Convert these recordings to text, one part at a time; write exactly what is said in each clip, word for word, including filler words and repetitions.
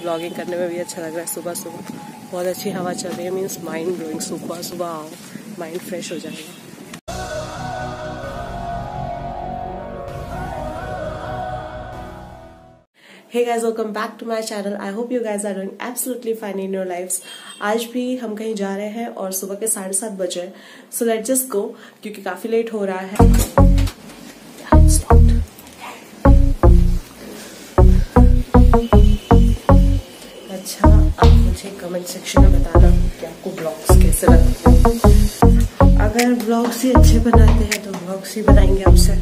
Blogging करने में भी अच्छा लग रहा है। सुबह सुबह बहुत अच्छी हवा चल रही है, मीन्स माइंड ब्लोइंग। सुबह सुबह आओ, माइंड फ्रेश हो जाएगा। Hey guys, welcome back to my channel. I hope you guys are doing absolutely fine in your lives. आज भी हम कहीं जा रहे हैं और सुबह के साढ़े सात बजे। So let's just go क्योंकि काफी लेट हो रहा है। अच्छा, आप मुझे कमेंट सेक्शन में बताना कि आपको ब्लॉग्स कैसे लगते हैं। अगर ब्लॉग्स ही अच्छे बनाते हैं तो ब्लॉग्स ही बनाएंगे आपसे।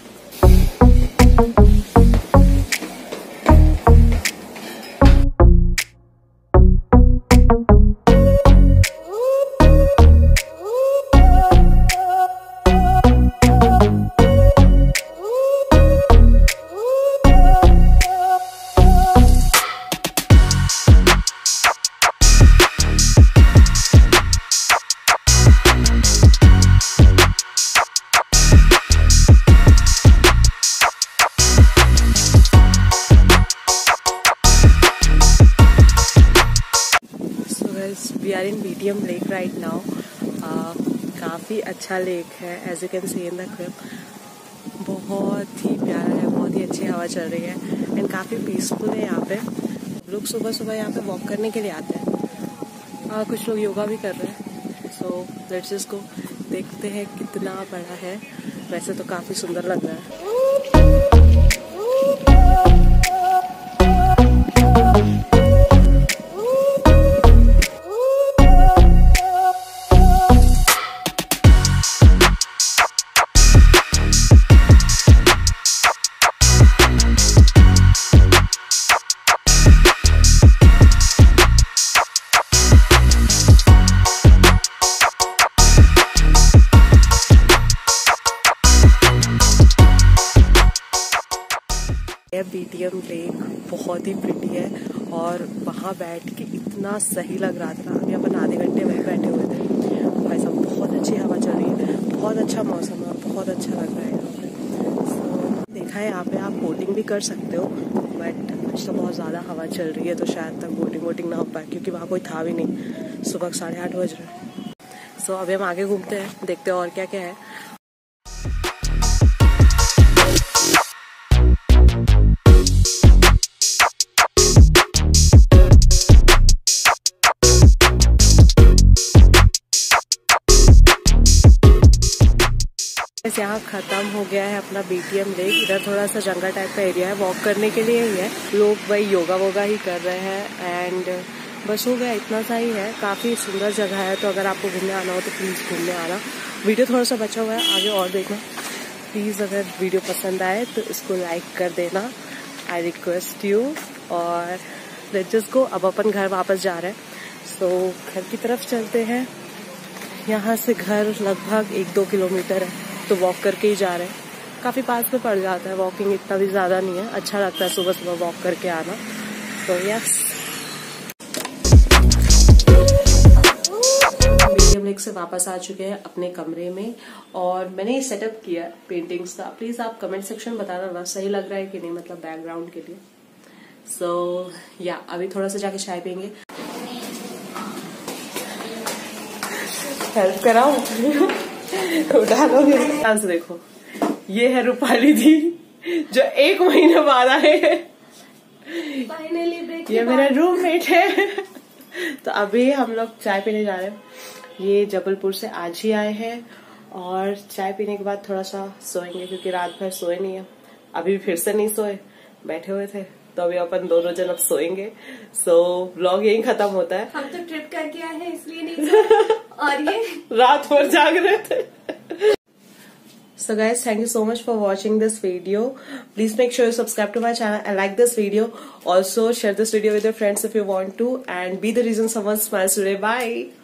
We are in B T M Lake right now. uh, काफ़ी अच्छा लेक है, as you can see in the clip. बहुत ही प्यारा है, बहुत ही अच्छी हवा चल रही है एंड काफ़ी पीसफुल है यहाँ पे। लोग सुबह सुबह यहाँ पे वॉक करने के लिए आते हैं। uh, कुछ लोग योगा भी कर रहे हैं। सो लेट्स जस्ट गो, देखते हैं कितना बड़ा है। वैसे तो काफ़ी सुंदर लग रहा है। बी टी एम लेक बहुत ही प्रिटी है और वहाँ बैठ के इतना सही लग रहा था। अभी अपन आधे घंटे वहीं बैठे हुए थे। भाई साहब बहुत अच्छी हवा चल रही है, बहुत अच्छा मौसम है, बहुत अच्छा लग रहा है यहाँ पे। so, देखा है यहाँ पे आप बोटिंग भी कर सकते हो, बट आज तो बहुत ज़्यादा हवा चल रही है तो शायद तक बोटिंग वोटिंग ना हो पाए क्योंकि वहाँ कोई था भी नहीं। सुबह साढ़े आठ बज रहे हैं। सो अभी हम आगे घूमते हैं, देखते हैं और क्या क्या है। यहाँ खत्म हो गया है अपना बी टी एम लेक। इधर थोड़ा सा जंगल टाइप का एरिया है, वॉक करने के लिए ही है। लोग भाई योगा वोगा ही कर रहे हैं एंड बस हो गया, इतना सा ही है। काफ़ी सुंदर जगह है, तो अगर आपको घूमने आना हो तो प्लीज़ घूमने आना। वीडियो थोड़ा सा बचा हुआ है, आगे और देखना प्लीज़। अगर वीडियो पसंद आए तो इसको लाइक कर देना, आई रिक्वेस्ट यू। और लेट्स जस्ट गो, अब अपन घर वापस जा रहे हैं। सो so, घर की तरफ चलते हैं। यहाँ से घर लगभग एक दो किलोमीटर है, तो वॉक करके ही जा रहे हैं। काफ़ी पास में पड़ जाता है, वॉकिंग इतना भी ज़्यादा नहीं है। अच्छा लगता है सुबह सुबह वॉक करके आना। तो yes, B T M lake से वापस आ चुके हैं अपने कमरे में और मैंने ये सेटअप किया पेंटिंग्स का। प्लीज़ आप कमेंट सेक्शन में बताना ना सही लग रहा है कि नहीं, मतलब बैकग्राउंड के लिए। सो so, या अभी थोड़ा सा जाके चाय पियेंगे। हेल्प कराओ उठा लोगे। ध्यान से देखो, ये है रूपाली दी जो एक महीने बाद आए हैं। फाइनली ये मेरा रूममेट है। तो अभी हम लोग चाय पीने जा रहे हैं। ये जबलपुर से आज ही आए हैं और चाय पीने के बाद थोड़ा सा सोएंगे क्योंकि रात भर सोए नहीं है। अभी फिर से नहीं सोए, बैठे हुए थे, तो अभी अपन दोनों जन अब सोएंगे। सो व्लॉग यही खत्म होता है। हम तो ट्रिप करके आए हैं इसलिए नहीं सोए और ये रात भर जाग रहे थे। So guys, thank you so much for watching this video. Please make sure you subscribe to my channel and like this video. Also share this video with your friends if you want to and be the reason someone smiles today. Bye.